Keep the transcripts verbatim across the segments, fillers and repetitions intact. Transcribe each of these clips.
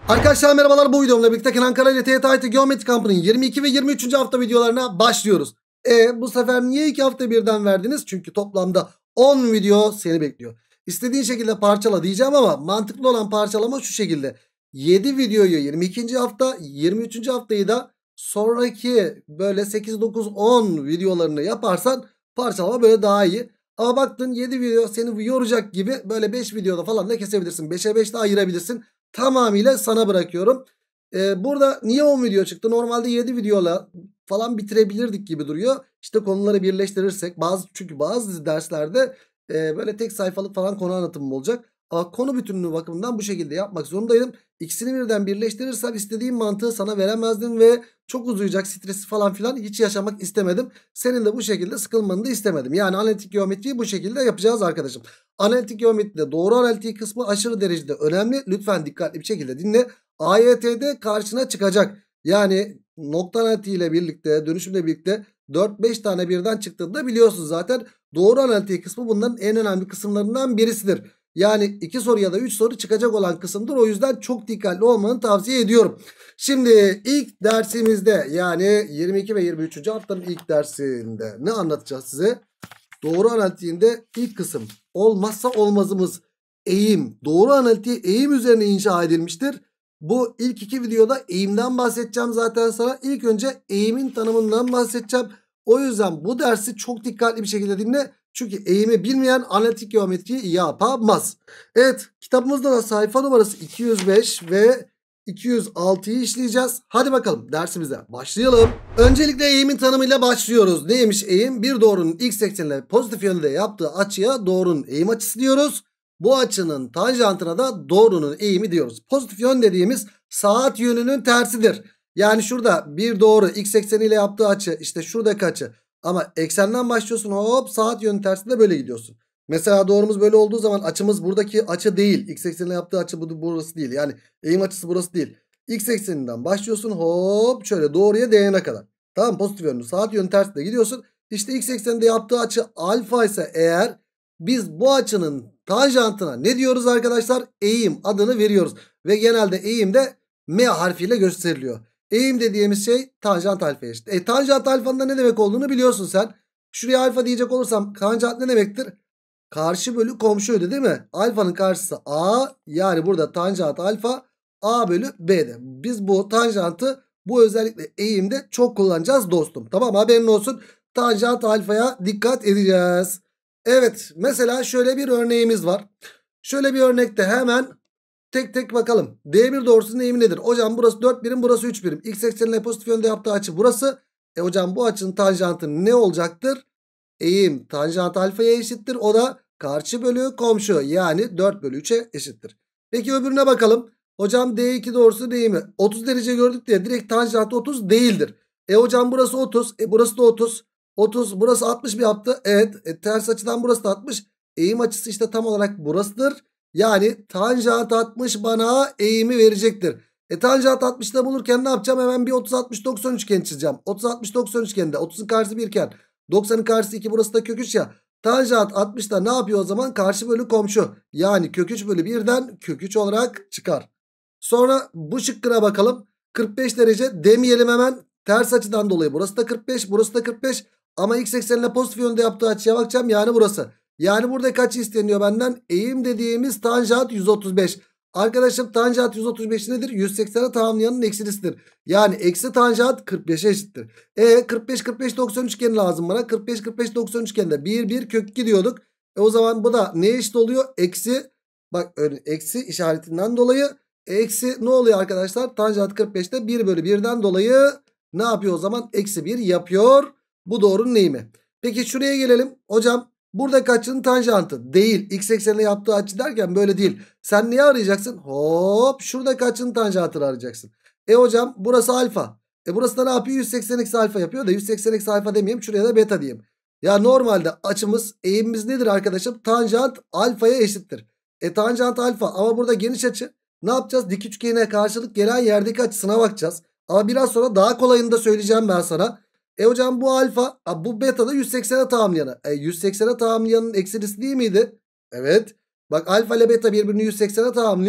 Arkadaşlar merhabalar, bu videomla birlikte Kenan Kara ile T Y T Geometri Kampı'nın yirmi iki ve yirmi üçüncü hafta videolarına başlıyoruz. E bu sefer niye iki hafta birden verdiniz? Çünkü toplamda on video seni bekliyor. İstediğin şekilde parçala diyeceğim ama mantıklı olan parçalama şu şekilde. yedi videoyu yirmi ikinci hafta, yirmi üçüncü haftayı da sonraki böyle sekiz, dokuz, on videolarını yaparsan parçalama böyle daha iyi. Ama baktın yedi video seni yoracak gibi, böyle beş videoda falan da kesebilirsin. beşe beş de ayırabilirsin. Tamamıyla sana bırakıyorum. Ee, burada niye on video çıktı? Normalde yedi videola falan bitirebilirdik gibi duruyor. İşte konuları birleştirirsek, bazı çünkü bazı derslerde e, böyle tek sayfalık falan konu anlatımı olacak. Ama konu bütünlüğü bakımından bu şekilde yapmak zorundaydım. İkisini birden birleştirirsem istediğim mantığı sana veremezdim ve çok uzayacak, stresi falan filan hiç yaşamak istemedim. Senin de bu şekilde sıkılmanı da istemedim. Yani analitik geometriyi bu şekilde yapacağız arkadaşım. Analitik geometride doğru analitik kısmı aşırı derecede önemli. Lütfen dikkatli bir şekilde dinle. A Y T'de karşına çıkacak. Yani nokta analitiği ile birlikte, dönüşümle birlikte dört beş tane birden çıktığını da biliyorsunuz zaten. Doğru analitik kısmı bunların en önemli kısımlarından birisidir. Yani iki soru ya da üç soru çıkacak olan kısımdır. O yüzden çok dikkatli olmanı tavsiye ediyorum. Şimdi ilk dersimizde, yani yirmi iki ve yirmi üçüncü haftanın ilk dersinde ne anlatacağız size? Doğru analitiğinde ilk kısım, olmazsa olmazımız eğim. Doğru analitiği eğim üzerine inşa edilmiştir. Bu ilk iki videoda eğimden bahsedeceğim zaten sana. İlk önce eğimin tanımından bahsedeceğim. O yüzden bu dersi çok dikkatli bir şekilde dinle. Çünkü eğimi bilmeyen analitik geometriyi yapamaz. Evet, kitabımızda da sayfa numarası iki yüz beş ve iki yüz altıyı işleyeceğiz. Hadi bakalım dersimize başlayalım. Öncelikle eğimin tanımıyla başlıyoruz. Neymiş eğim? Bir doğrunun x eksenine pozitif yönde yaptığı açıya doğrunun eğim açısı diyoruz. Bu açının tanjantına da doğrunun eğimi diyoruz. Pozitif yön dediğimiz saat yönünün tersidir. Yani şurada bir doğru x ekseniyle yaptığı açı, işte şuradaki açı. Ama eksenden başlıyorsun, hop saat yönü tersinde böyle gidiyorsun. Mesela doğrumuz böyle olduğu zaman açımız buradaki açı değil. X ekseniyle yaptığı açı burası değil. Yani eğim açısı burası değil. X ekseninden başlıyorsun, hop şöyle doğruya değene kadar. Tamam, pozitif yönlü saat yönü tersinde gidiyorsun. İşte x ekseninde yaptığı açı alfa ise eğer, biz bu açının tanjantına ne diyoruz arkadaşlar? Eğim adını veriyoruz. Ve genelde eğim de M harfiyle gösteriliyor. Eğim dediğimiz şey tanjant alfa eşit. E tanjant alfanın da ne demek olduğunu biliyorsun sen. Şuraya alfa diyecek olursam tanjant ne demektir? Karşı bölü komşuydu değil mi? Alfanın karşısı A, yani burada tanjant alfa A bölü B'de. Biz bu tanjantı bu özellikle eğimde çok kullanacağız dostum. Tamam, haberin olsun. Tanjant alfaya dikkat edeceğiz. Evet, mesela şöyle bir örneğimiz var. Şöyle bir örnekte hemen tek tek bakalım. D bir doğrusunun eğimi nedir? Hocam burası dört birim, burası üç birim. X eksenine pozitif yönde yaptığı açı burası. E hocam bu açının tanjantı ne olacaktır? Eğim tanjant alfaya eşittir. O da karşı bölü komşu, yani dört bölü üçe eşittir. Peki öbürüne bakalım. Hocam D iki doğrusunun eğimi otuz derece gördük diye direkt tanjantı otuz değildir. E hocam burası otuz. E burası da otuz. otuz, burası altmış bir yaptı. Evet, e, ters açıdan burası da altmış. Eğim açısı işte tam olarak burasıdır. Yani tanjant altmış bana eğimi verecektir. E tanjant altmışı da bulurken ne yapacağım? Hemen bir otuz altmış doksan üçgen çizeceğim. otuz altmış doksan üçgende otuzun karşısı bir iken doksanın karşısı iki, burası da kök üç ya. Tanjant altmış da ne yapıyor o zaman? Karşı bölü komşu. Yani kök üç bölü birden kök üç olarak çıkar. Sonra bu şıkkına bakalım. kırk beş derece demeyelim hemen. Ters açıdan dolayı burası da kırk beş, burası da kırk beş. Ama x eksenine pozitif yönde yaptığı açıya bakacağım, yani burası. Yani burada kaç isteniyor benden? Eğim dediğimiz tanjant yüz otuz beş. Arkadaşım tanjant yüz otuz beş nedir? yüz seksene tamamlayanın eksilisidir. Yani eksi tanjant kırk beşe eşittir. E kırk beş kırk beş doksan üçgen lazım bana. kırk beş kırk beş doksan üçgende bir bir kök iki diyorduk. E o zaman bu da neye eşit oluyor? Eksi, bak eksi işaretinden dolayı eksi ne oluyor arkadaşlar? Tanjant kırk beşte bir bölü birden dolayı ne yapıyor o zaman? Eksi bir yapıyor. Bu doğrunun eğimi. Peki şuraya gelelim. Hocam buradaki açının tanjantı değil. X eksenine yaptığı açı derken böyle değil. Sen neyi arayacaksın? Hop şuradaki açının tanjantını arayacaksın. E hocam burası alfa. E burası da ne yapıyor? yüz seksen eksi alfa yapıyor da yüz seksen eksi alfa demeyeyim. Şuraya da beta diyeyim. Ya normalde açımız, eğimimiz nedir arkadaşım? Tanjant alfaya eşittir. E tanjant alfa ama burada geniş açı. Ne yapacağız? Dik üçgene karşılık gelen yerdeki açısına bakacağız. Ama biraz sonra daha kolayını da söyleyeceğim ben sana. E hocam bu alfa, bu beta da yüz seksene tamamlayanı. E yüz seksene tamamlayanın eksilisi değil miydi? Evet. Bak alfa ile beta birbirini yüz seksene tamamlıyor.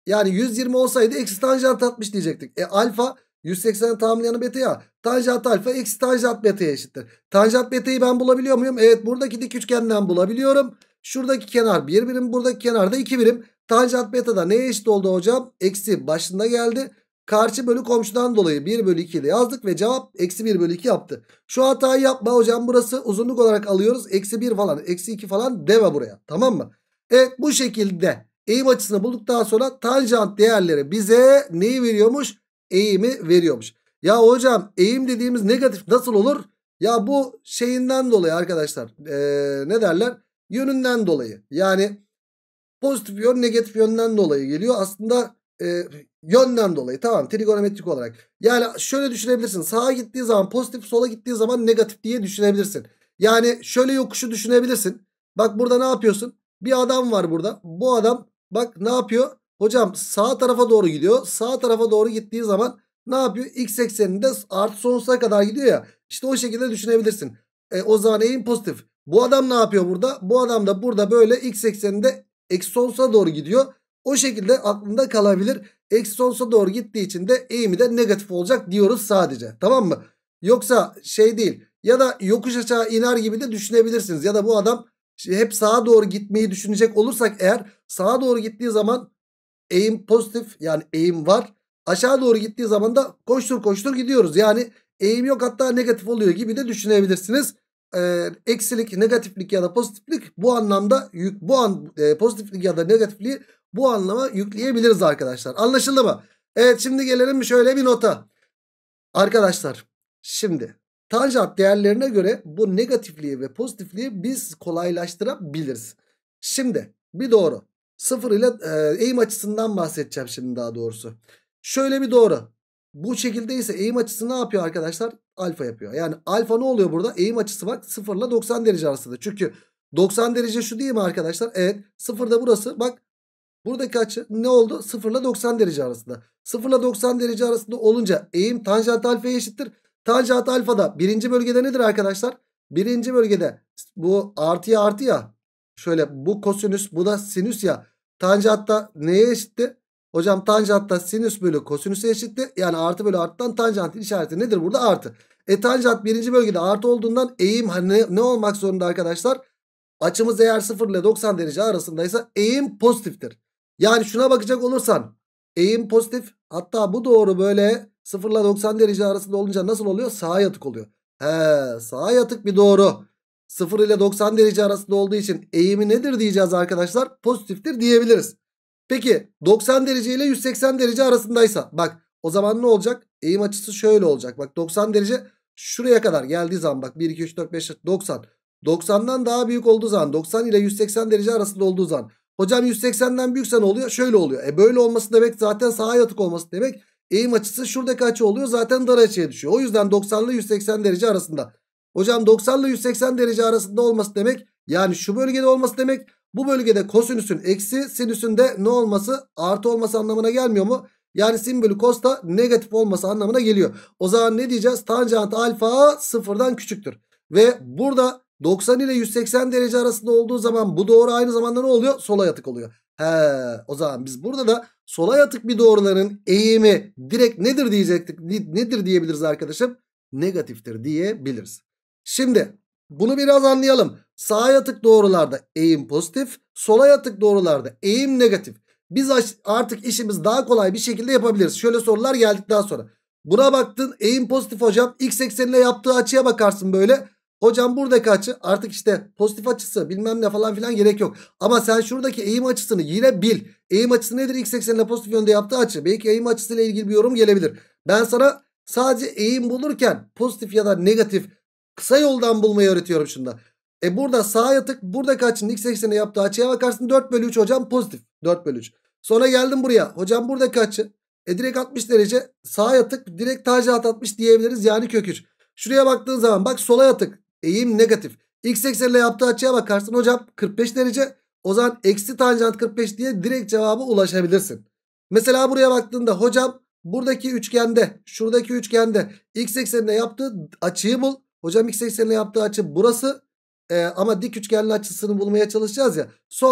Yani yüz yirmi olsaydı eksi tanjant altmış diyecektik. E alfa yüz sekseni tamamlayanı beta ya. Tanjant alfa eksi tanjant beta'ya eşittir. Tanjant beta'yı ben bulabiliyor muyum? Evet, buradaki dik üçgenden bulabiliyorum. Şuradaki kenar bir birim, buradaki kenar da iki birim. Tanjant beta da neye eşit oldu hocam? Eksi başında geldi. Karşı bölü komşudan dolayı bir bölü iki ile yazdık ve cevap eksi bir bölü iki yaptı. Şu hatayı yapma hocam, burası uzunluk olarak alıyoruz. Eksi bir falan, eksi iki falan deme buraya, tamam mı? Evet, bu şekilde eğim açısını bulduktan sonra tanjant değerleri bize neyi veriyormuş? Eğimi veriyormuş. Ya hocam eğim dediğimiz negatif nasıl olur? Ya bu şeyinden dolayı arkadaşlar, ee, ne derler? Yönünden dolayı. Yani pozitif yön negatif yönden dolayı geliyor. Aslında e, yönden dolayı, tamam, trigonometrik olarak. Yani şöyle düşünebilirsin. Sağa gittiği zaman pozitif, sola gittiği zaman negatif diye düşünebilirsin. Yani şöyle yokuşu düşünebilirsin. Bak burada ne yapıyorsun? Bir adam var burada. Bu adam bak ne yapıyor? Hocam sağ tarafa doğru gidiyor. Sağ tarafa doğru gittiği zaman ne yapıyor? X ekseninde artı sonsuza kadar gidiyor ya. İşte o şekilde düşünebilirsin. E, o zaman eğim pozitif. Bu adam ne yapıyor burada? Bu adam da burada böyle X ekseninde eksi sonsuza doğru gidiyor. O şekilde aklında kalabilir. Eksi sonsuza doğru gittiği için de eğimi de negatif olacak diyoruz sadece. Tamam mı? Yoksa şey değil. Ya da yokuş aşağı iner gibi de düşünebilirsiniz. Ya da bu adam hep sağa doğru gitmeyi düşünecek olursak eğer, sağa doğru gittiği zaman eğim pozitif, yani eğim var. Aşağı doğru gittiği zaman da koştur koştur gidiyoruz. Yani eğim yok, hatta negatif oluyor gibi de düşünebilirsiniz. Ee, eksilik, negatiflik ya da pozitiflik bu anlamda yük, bu an e, pozitiflik ya da negatifliği bu anlama yükleyebiliriz arkadaşlar. Anlaşıldı mı? Evet, şimdi gelelim şöyle bir nota. Arkadaşlar şimdi tanjant değerlerine göre bu negatifliği ve pozitifliği biz kolaylaştırabiliriz. Şimdi bir doğru. Sıfır ile e, eğim açısından bahsedeceğim şimdi daha doğrusu. Şöyle bir doğru. Bu şekilde ise eğim açısı ne yapıyor arkadaşlar? Alfa yapıyor. Yani alfa ne oluyor burada? Eğim açısı bak sıfır ile doksan derece arasında. Çünkü doksan derece şu değil mi arkadaşlar? Evet, sıfır da burası. Bak buradaki açı ne oldu? sıfır ile doksan derece arasında. sıfır ile doksan derece arasında olunca eğim tanjant alfaya eşittir. Tanjant alfa da birinci bölgede nedir arkadaşlar? Birinci bölgede bu artıya artı ya. Şöyle bu kosinüs, bu da sinüs ya. Tanjantta neye eşitti? Hocam tanjantta sinüs bölü kosinüse eşitti. Yani artı bölü arttan tanjantın işareti nedir burada? Artı. E tanjant birinci bölgede artı olduğundan eğim hani ne olmak zorunda arkadaşlar? Açımız eğer sıfır ile doksan derece arasındaysa eğim pozitiftir. Yani şuna bakacak olursan eğim pozitif, hatta bu doğru böyle sıfır ile doksan derece arasında olunca nasıl oluyor? Sağa yatık oluyor. He, sağa yatık bir doğru. sıfır ile doksan derece arasında olduğu için eğimi nedir diyeceğiz arkadaşlar? Pozitiftir diyebiliriz. Peki doksan derece ile yüz seksen derece arasındaysa bak o zaman ne olacak? Eğim açısı şöyle olacak. Bak doksan derece şuraya kadar geldiği zaman bak bir iki üç dört beş doksan. doksandan daha büyük olduğu zaman, doksan ile yüz seksen derece arasında olduğu zaman, hocam yüz seksenden büyükse ne oluyor? Şöyle oluyor. E böyle olması demek zaten sağa yatık olması demek. Eğim açısı şuradaki açı oluyor, zaten dar açıya düşüyor. O yüzden doksan ile yüz seksen derece arasında. Hocam doksan ile yüz seksen derece arasında olması demek, yani şu bölgede olması demek, bu bölgede kosinüsün eksi sinüsün de ne olması? Artı olması anlamına gelmiyor mu? Yani sin bölü kos da negatif olması anlamına geliyor. O zaman ne diyeceğiz? Tanjant alfa sıfırdan küçüktür. Ve burada doksan ile yüz seksen derece arasında olduğu zaman bu doğru aynı zamanda ne oluyor? Sola yatık oluyor. He, o zaman biz burada da sola yatık bir doğruların eğimi direkt nedir diyecektik? Nedir diyebiliriz arkadaşım? Negatiftir diyebiliriz. Şimdi bunu biraz anlayalım. Sağa yatık doğrularda eğim pozitif, sola yatık doğrularda eğim negatif. Biz artık işimiz daha kolay bir şekilde yapabiliriz. Şöyle sorular geldikten sonra. Buna baktın, eğim pozitif hocam. X eksenine yaptığı açıya bakarsın böyle. Hocam buradaki açı artık işte pozitif açısı bilmem ne falan filan gerek yok. Ama sen şuradaki eğim açısını yine bil. Eğim açısı nedir? X eksenine pozitif yönde yaptığı açı. Belki eğim açısıyla ilgili bir yorum gelebilir. Ben sana sadece eğim bulurken pozitif ya da negatif kısa yoldan bulmayı öğretiyorum şunda. E burada sağa yatık, buradaki açının x eksenine yaptığı açıya bakarsın, dört bölü üç hocam pozitif. dört bölü üç. Sonra geldim buraya. Hocam buradaki açı e direkt altmış derece, sağa yatık, direkt tanjant altmış diyebiliriz, yani kök üç. Şuraya baktığın zaman bak sola yatık, eğim negatif. X eksenine yaptığı açıya bakarsın hocam kırk beş derece. O zaman eksi tanjant kırk beş diye direkt cevaba ulaşabilirsin. Mesela buraya baktığında hocam buradaki üçgende, şuradaki üçgende x eksenine yaptığı açıyı bul. Hocam x eksenine yaptığı açı burası. Ee, ama dik üçgenin açısını bulmaya çalışacağız ya. Sonra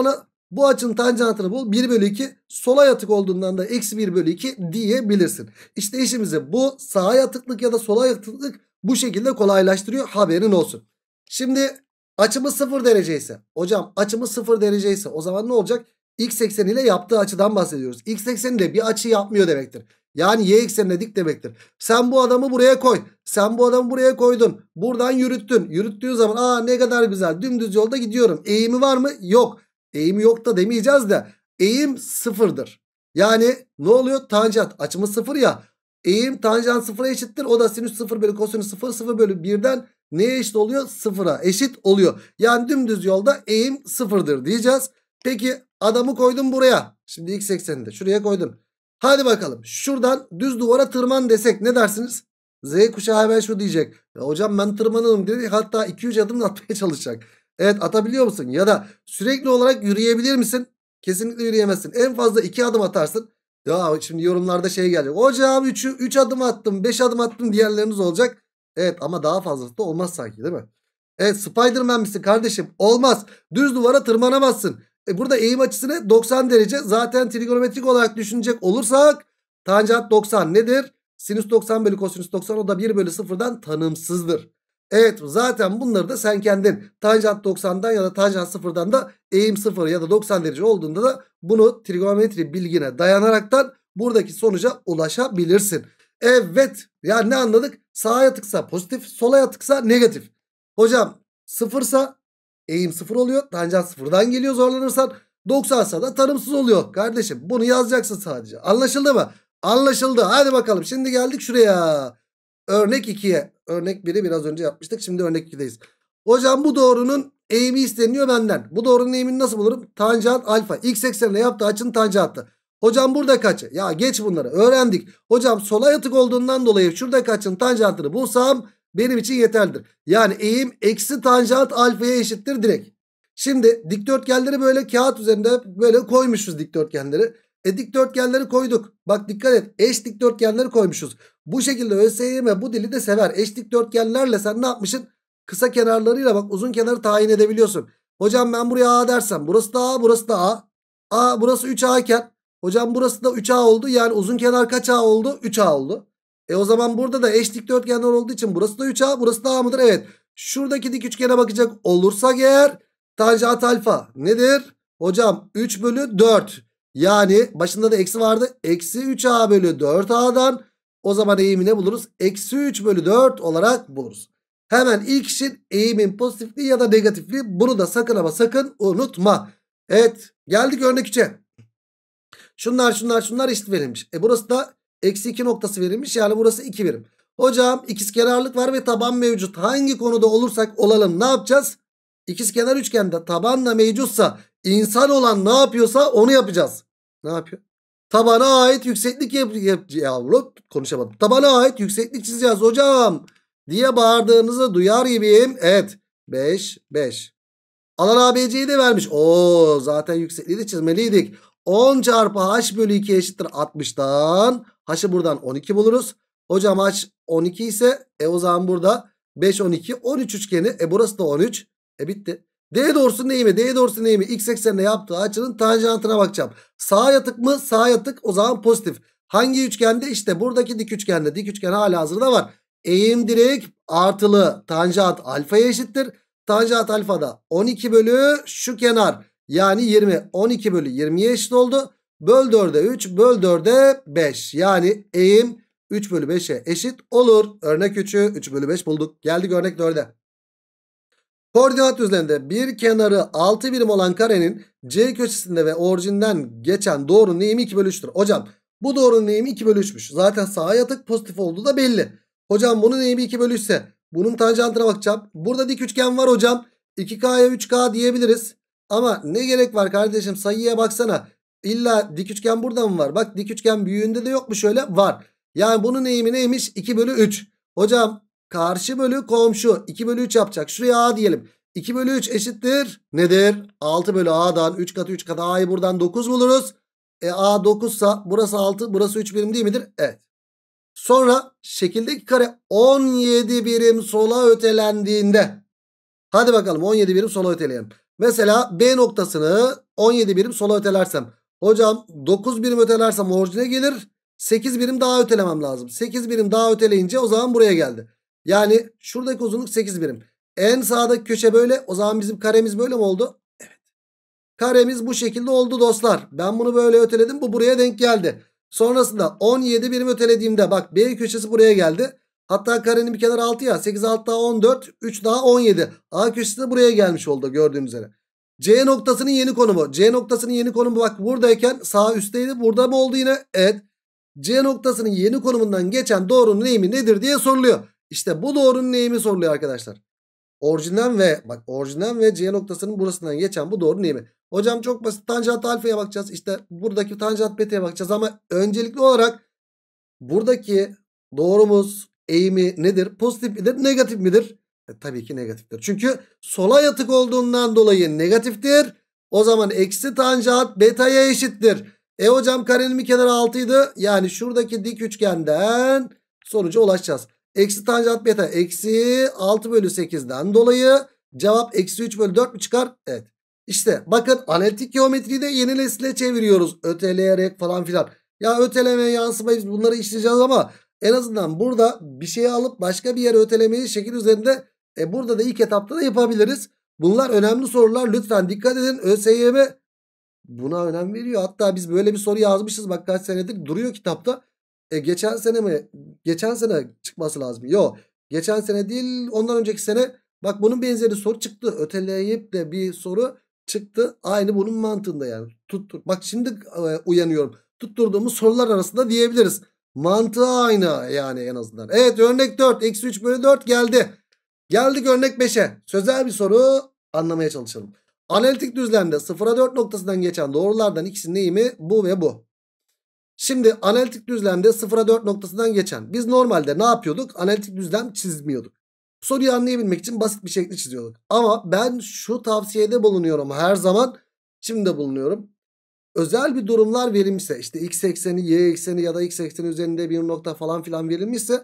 Bu açının tanjantını bul. bir bölü iki. Sola yatık olduğundan da eksi bir bölü iki diyebilirsin. İşte işimizi bu sağa yatıklık ya da sola yatıklık bu şekilde kolaylaştırıyor. Haberin olsun. Şimdi açımız sıfır derece ise. Hocam açımız sıfır derece ise o zaman ne olacak? X ekseni ile yaptığı açıdan bahsediyoruz. X ekseni de bir açı yapmıyor demektir. Yani y eksenine dik demektir. Sen bu adamı buraya koy. Sen bu adamı buraya koydun. Buradan yürüttün. Yürüttüğün zaman aa ne kadar güzel, dümdüz yolda gidiyorum. Eğimi var mı? Yok. Eğimi yok da demeyeceğiz de. Eğim sıfırdır. Yani ne oluyor? Tanjant açımız sıfır ya. Eğim tanjant sıfıra eşittir. O da sinüs sıfır bölü kosinüs sıfır, sıfır bölü birden neye eşit oluyor? Sıfıra eşit oluyor. Yani dümdüz yolda eğim sıfırdır diyeceğiz. Peki adamı koydum buraya. Şimdi x ekseninde şuraya koydum. Hadi bakalım şuradan düz duvara tırman desek ne dersiniz? Z kuşağı hemen şu diyecek. Ya hocam ben tırmanırım dedi. Hatta iki üç adım atmaya çalışacak. Evet, atabiliyor musun? Ya da sürekli olarak yürüyebilir misin? Kesinlikle yürüyemezsin. En fazla iki adım atarsın. Ya şimdi yorumlarda şey gelecek. Hocam üç adım attım, beş adım attım diğerleriniz olacak. Evet ama daha fazlası da olmaz sanki, değil mi? Evet, Spiderman misin kardeşim? Olmaz. Düz duvara tırmanamazsın. E burada eğim açısı ne? doksan derece. Zaten trigonometrik olarak düşünecek olursak tanjant doksan nedir? Sinüs doksan bölü kosinüs doksan, o da bir bölü sıfırdan tanımsızdır. Evet, zaten bunları da sen kendin tanjant doksandan ya da tanjant sıfırdan da eğim sıfır ya da doksan derece olduğunda da bunu trigonometri bilgine dayanaraktan buradaki sonuca ulaşabilirsin. Evet, yani ne anladık? Sağa yatıksa pozitif, sola yatıksa negatif. Hocam sıfırsa eğim sıfır oluyor. Tanjant sıfırdan geliyor zorlanırsan. doksansa da tanımsız oluyor. Kardeşim bunu yazacaksın sadece. Anlaşıldı mı? Anlaşıldı. Hadi bakalım. Şimdi geldik şuraya. Örnek ikiye. Örnek biri biraz önce yapmıştık. Şimdi örnek ikideyiz. Hocam bu doğrunun eğimi isteniyor benden. Bu doğrunun eğimini nasıl bulurum? Tanjant alfa. X eksenine yaptığı açının tanjantı. Hocam burada kaçı? Ya geç bunları. Öğrendik. Hocam sola yatık olduğundan dolayı şurada kaçın tanjantını bulsam benim için yeterlidir. Yani eğim eksi tanjant alfaya eşittir direkt. Şimdi dikdörtgenleri böyle kağıt üzerinde böyle koymuşuz dikdörtgenleri. E dikdörtgenleri koyduk. Bak dikkat et, eş dikdörtgenleri koymuşuz. Bu şekilde ÖSYM bu dili de sever. Eş dikdörtgenlerle sen ne yapmışsın? Kısa kenarlarıyla bak uzun kenarı tayin edebiliyorsun. Hocam ben buraya A dersem burası da A, burası da A. A burası üç A iken hocam burası da üç A oldu. Yani uzun kenar kaç A oldu? üç A oldu. E o zaman burada da eş dikdörtgenler olduğu için burası da üç A, burası da A mıdır? Evet. Şuradaki dik üçgene bakacak olursak eğer tanjant alfa nedir? Hocam üç bölü dört. Yani başında da eksi vardı. Eksi üç A bölü dört A'dan o zaman eğimi ne buluruz? Eksi üç bölü dört olarak buluruz. Hemen ilk işin eğimin pozitifliği ya da negatifliği. Bunu da sakın ama sakın unutma. Evet, geldik örnek üçe. Şunlar şunlar şunlar eşit verilmiş. E burası da eksi iki noktası verilmiş. Yani burası iki birim. Hocam ikizkenarlık var ve taban mevcut. Hangi konuda olursak olalım ne yapacağız? İkizkenar üçgende taban da mevcutsa insan olan ne yapıyorsa onu yapacağız. Ne yapıyor? Tabana ait yükseklik yap, yap yavrum konuşamadım. Tabana ait yükseklik çizeceğiz hocam diye bağırdığınızı duyar gibiyim. Evet, beş beş. Alan A B C'yi de vermiş. Oo, zaten yüksekliği de çizmeliydik. on çarpı h bölü iki eşittir altmıştan. H'ı buradan on iki buluruz. Hocam h on iki ise e o zaman burada beş on iki on üç üçgeni. E burası da on üç. E bitti. D doğrusu neyimi? D doğrusu neyimi? X eksenine yaptığı açının tanjantına bakacağım. Sağa yatık mı? Sağa yatık, o zaman pozitif. Hangi üçgende? İşte buradaki dik üçgende. Dik üçgen hala hazırda var. Eğim direkt artılı tanjant alfaya eşittir. Tanjant alfa da on iki bölü şu kenar. Yani yirmi. on iki bölü yirmiye eşit oldu. Böl dörde üç. Böl dörde beş. Yani eğim üç bölü beşe eşit olur. Örnek üçü üç bölü beş bulduk. Geldik örnek dörde. Koordinat düzleminde bir kenarı altı birim olan karenin C köşesinde ve orijinden geçen doğrunun eğimi iki bölü üç'tür. Hocam bu doğrunun eğimi iki bölü üç'müş. Zaten sağa yatık pozitif olduğu da belli. Hocam bunun eğimi iki bölü üç ise bunun tanjantına bakacağım. Burada dik üçgen var hocam. iki K'ya üç K diyebiliriz. Ama ne gerek var kardeşim, sayıya baksana. İlla dik üçgen burada mı var? Bak dik üçgen büyüğünde de yok mu şöyle? Var. Yani bunun eğimi neymiş? iki bölü üç. Hocam karşı bölü komşu iki bölü üç yapacak. Şuraya A diyelim. iki bölü üç eşittir nedir? altı bölü A'dan üç katı üç katı A'yı buradan dokuz buluruz. E A dokuz sa burası altı, burası üç birim değil midir? Evet. Sonra şekildeki kare on yedi birim sola ötelendiğinde. Hadi bakalım on yedi birim sola öteleyelim. Mesela B noktasını on yedi birim sola ötelersem. Hocam dokuz birim ötelersem orijine gelir. sekiz birim daha ötelemem lazım. sekiz birim daha öteleyince o zaman buraya geldi. Yani şuradaki uzunluk sekiz birim. En sağdaki köşe böyle. O zaman bizim karemiz böyle mi oldu? Evet. Karemiz bu şekilde oldu dostlar. Ben bunu böyle öteledim. Bu buraya denk geldi. Sonrasında on yedi birim ötelediğimde bak B köşesi buraya geldi. Hatta karenin bir kenarı altı ya. sekiz altı daha on dört. üç daha on yedi. A köşesi de buraya gelmiş oldu gördüğünüz üzere. C noktasının yeni konumu. C noktasının yeni konumu bak buradayken sağ üstteydi. Burada mı oldu yine? Evet. C noktasının yeni konumundan geçen doğrunun eğimi nedir diye soruluyor. İşte bu doğrunun eğimi soruluyor arkadaşlar. Orijinden ve bak orijinden ve C noktasının burasından geçen bu doğrunun eğimi. Hocam çok basit, tanjant alfaya bakacağız. İşte buradaki tanjant beta'ya bakacağız ama öncelikli olarak buradaki doğrumuz eğimi nedir? Pozitif midir? Negatif midir? E, tabii ki negatiftir. Çünkü sola yatık olduğundan dolayı negatiftir. O zaman eksi tanjant beta'ya eşittir. E hocam karenin bir kenarı altı idi. Yani şuradaki dik üçgenden sonuca ulaşacağız. Eksi tanjant beta eksi altı bölü sekizden dolayı cevap eksi üç bölü dört mü çıkar? Evet. İşte bakın analitik geometriyi de yeni nesile çeviriyoruz. Öteleyerek falan filan. Ya öteleme, yansıma biz bunları işleyeceğiz ama en azından burada bir şeyi alıp başka bir yere ötelemeyi şekil üzerinde e, burada da ilk etapta da yapabiliriz. Bunlar önemli sorular. Lütfen dikkat edin. ÖSYM buna önem veriyor. Hatta biz böyle bir soru yazmışız. Bak kaç senedir duruyor kitapta. E, geçen sene mi? Geçen sene çıkması lazım. Yok. Geçen sene değil, ondan önceki sene bak bunun benzeri soru çıktı. Öteleyip de bir soru çıktı. Aynı bunun mantığında yani. Tuttur. Bak şimdi e, uyanıyorum. Tutturduğumuz sorular arasında diyebiliriz. Mantığı aynı yani en azından. Evet, örnek dört. Eksi üç bölü dört geldi. Geldik örnek beşe. Sözel bir soru, anlamaya çalışalım. Analitik düzlemde sıfıra dört noktasından geçen doğrulardan ikisinin eğimi bu ve bu. Şimdi analitik düzlemde sıfıra dört noktasından geçen. Biz normalde ne yapıyorduk? Analitik düzlem çizmiyorduk. Soruyu anlayabilmek için basit bir şekli çiziyorduk. Ama ben şu tavsiyede bulunuyorum her zaman. Şimdi de bulunuyorum. Özel bir durumlar verilmişse, işte x ekseni, y ekseni ya da x ekseni üzerinde bir nokta falan filan verilmişse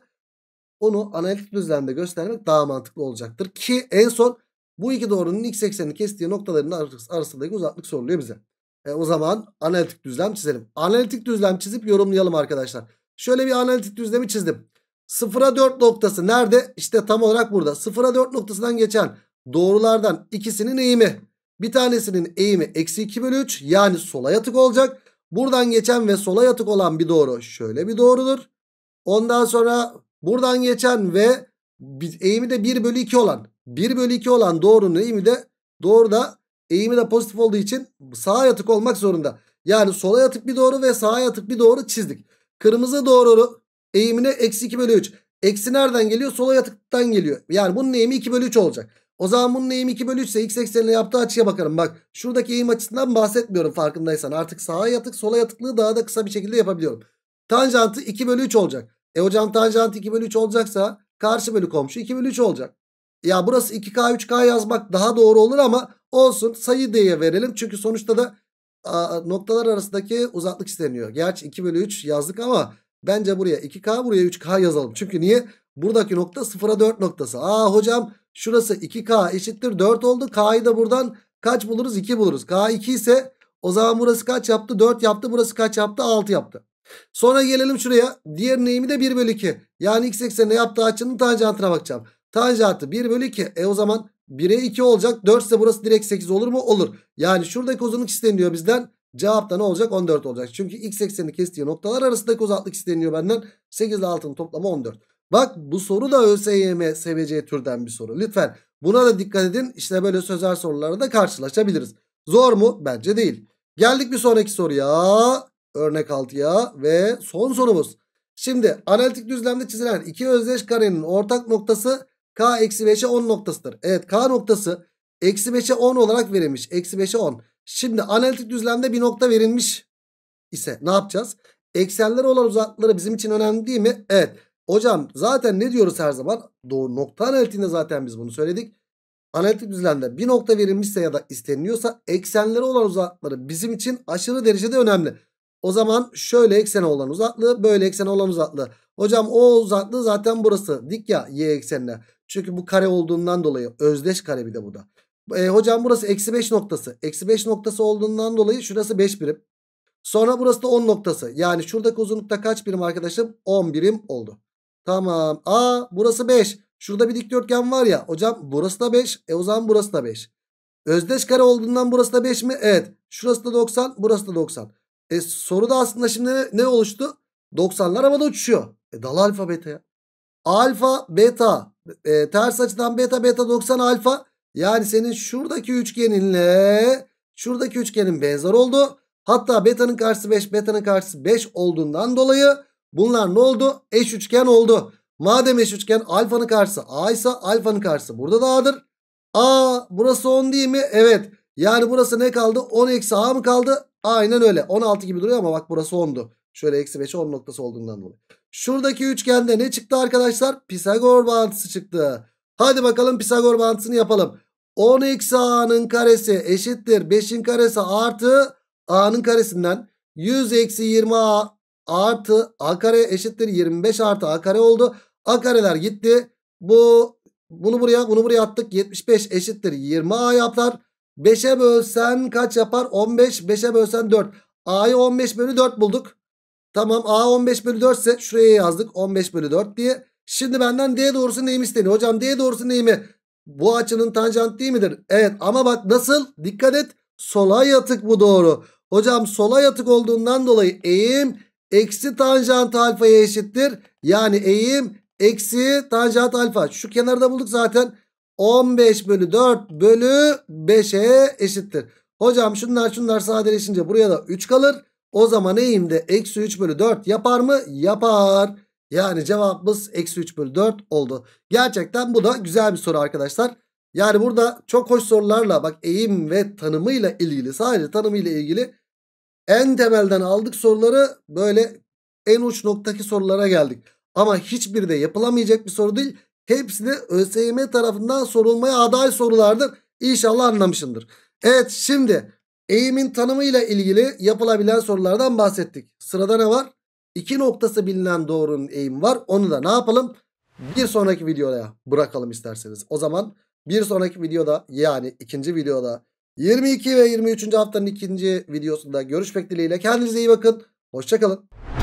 onu analitik düzlemde göstermek daha mantıklı olacaktır. Ki en son bu iki doğrunun x eksenini kestiği noktaların arasındaki uzaklık soruluyor bize. E o zaman analitik düzlem çizelim. Analitik düzlem çizip yorumlayalım arkadaşlar. Şöyle bir analitik düzlemi çizdim. sıfıra dört noktası nerede? İşte tam olarak burada. sıfıra dört noktasından geçen doğrulardan ikisinin eğimi. Bir tanesinin eğimi eksi iki bölü üç, yani sola yatık olacak. Buradan geçen ve sola yatık olan bir doğru şöyle bir doğrudur. Ondan sonra buradan geçen ve eğimi de bir bölü iki olan bir bölü iki olan doğrunun eğimi de doğruda eğimi de pozitif olduğu için sağa yatık olmak zorunda. Yani sola yatık bir doğru ve sağa yatık bir doğru çizdik. Kırmızı doğru eğimine eksi iki bölü üç. Eksi nereden geliyor? Sola yatıktan geliyor. Yani bunun eğimi iki bölü üç olacak. O zaman bunun eğimi iki bölü üç ise x eksenine yaptığı açıya bakarım. Bak şuradaki eğim açısından bahsetmiyorum farkındaysan. Artık sağa yatık sola yatıklığı daha da kısa bir şekilde yapabiliyorum. Tanjantı iki bölü üç olacak. E hocam tanjant iki bölü üç olacaksa karşı bölü komşu iki bölü üç olacak. Ya burası iki K üç K yazmak daha doğru olur ama olsun, sayı diye verelim. Çünkü sonuçta da a, noktalar arasındaki uzaklık isteniyor. Gerçi iki bölü üç yazdık ama bence buraya iki K, buraya üç K yazalım. Çünkü niye? Buradaki nokta sıfıra dört noktası. Aa hocam şurası iki K eşittir dört oldu. K'yı da buradan kaç buluruz? iki buluruz. K iki ise o zaman burası kaç yaptı? dört yaptı. Burası kaç yaptı? altı yaptı. Sonra gelelim şuraya. Diğerinin eğimi de bir bölü iki. Yani x eksenine yaptığı açının tanjantına bakacağım. Tanjantı bir bölü iki. E o zaman bire iki olacak. dört ise burası direkt sekiz olur mu? Olur. Yani şuradaki uzunluk isteniyor bizden. Cevap da ne olacak? on dört olacak. Çünkü x eksenini kestiği noktalar arasındaki uzaklık isteniyor benden. sekiz ile altının toplamı on dört. Bak bu soru da ÖSYM seveceği türden bir soru. Lütfen buna da dikkat edin. İşte böyle sözel sorularla da karşılaşabiliriz. Zor mu? Bence değil. Geldik bir sonraki soruya. Örnek altıya ve son sorumuz. Şimdi analitik düzlemde çizilen iki özdeş karenin ortak noktası K eksi beşe on noktasıdır. Evet, K noktası eksi beşe on olarak verilmiş. Eksi beşe on. Şimdi analitik düzlemde bir nokta verilmiş ise ne yapacağız? Eksenleri olan uzaklıkları bizim için önemli değil mi? Evet. Hocam zaten ne diyoruz her zaman? Doğru, nokta analitiğinde zaten biz bunu söyledik. Analitik düzlemde bir nokta verilmişse ya da isteniliyorsa eksenleri olan uzaklıkları bizim için aşırı derecede önemli. O zaman şöyle eksene olan uzaklığı, böyle eksene olan uzaklığı. Hocam o uzaklığı zaten burası. Dik ya y eksenine. Çünkü bu kare olduğundan dolayı özdeş kare bir de bu da. E, hocam burası eksi beş noktası. Eksi beş noktası olduğundan dolayı şurası beş birim. Sonra burası da on noktası. Yani şuradaki uzunlukta kaç birim arkadaşım? on birim oldu. Tamam. Aa, burası beş. Şurada bir dikdörtgen var ya. Hocam burası da beş. E o zaman burası da beş. Özdeş kare olduğundan burası da beş mi? Evet. Şurası da doksan. Burası da doksan. E soruda aslında şimdi ne, ne oluştu? doksanlar havada uçuşuyor. E dal alfa beta ya. Alfa beta. E, ters açıdan beta beta doksan alfa. Yani senin şuradaki üçgeninle şuradaki üçgenin benzer oldu. Hatta beta'nın karşısı beş, beta'nın karşısı beş olduğundan dolayı bunlar ne oldu? Eş üçgen oldu. Madem eş üçgen, alfanın karşısı A ise alfanın karşısı burada da A'dır. A, burası on değil mi? Evet. Yani burası ne kaldı? on eksi A mı kaldı? Aynen öyle. on altı gibi duruyor ama bak burası ondu. Şöyle eksi beş on noktası olduğundan dolayı. Şuradaki üçgende ne çıktı arkadaşlar? Pisagor bağıntısı çıktı. Hadi bakalım Pisagor bağıntısını yapalım. on eksi A'nın karesi eşittir beşin karesi artı A'nın karesinden yüz eksi yirmi A artı A kare eşittir yirmi beş artı A kare oldu. A kareler gitti. Bu bunu buraya bunu buraya attık. yetmiş beş eşittir yirmi A yapar. beşe bölsen kaç yapar? on beş. beşe bölsen dört. A'yı on beş bölü dört bulduk. Tamam, A on beş bölü dört ise şuraya yazdık on beş bölü dört diye. Şimdi benden D doğrusu neyimi isteniyor? Hocam D doğrusu neyimi? Bu açının tanjant değil midir? Evet ama bak nasıl? Dikkat et. Sola yatık bu doğru. Hocam sola yatık olduğundan dolayı eğim eksi tanjant alfaya eşittir. Yani eğim eksi tanjant alfa. Şu kenarda bulduk zaten. on beş bölü dört bölü beşe eşittir. Hocam şunlar şunlar sadeleşince buraya da üç kalır. O zaman eğim de eksi üç bölü dört yapar mı? Yapar. Yani cevabımız eksi üç bölü dört oldu. Gerçekten bu da güzel bir soru arkadaşlar. Yani burada çok hoş sorularla bak eğim ve tanımıyla ilgili, sadece tanımıyla ilgili en temelden aldık soruları, böyle en uç noktaki sorulara geldik. Ama hiçbiri de yapılamayacak bir soru değil. Hepsi de ÖSYM tarafından sorulmaya aday sorulardır. İnşallah anlamışsındır. Evet, şimdi eğimin tanımıyla ilgili yapılabilen sorulardan bahsettik. Sırada ne var? İki noktası bilinen doğrunun eğimi var. Onu da ne yapalım? Bir sonraki videoya bırakalım isterseniz. O zaman bir sonraki videoda, yani ikinci videoda, yirmi iki ve yirmi üçüncü haftanın ikinci videosunda görüşmek dileğiyle. Kendinize iyi bakın. Hoşça kalın.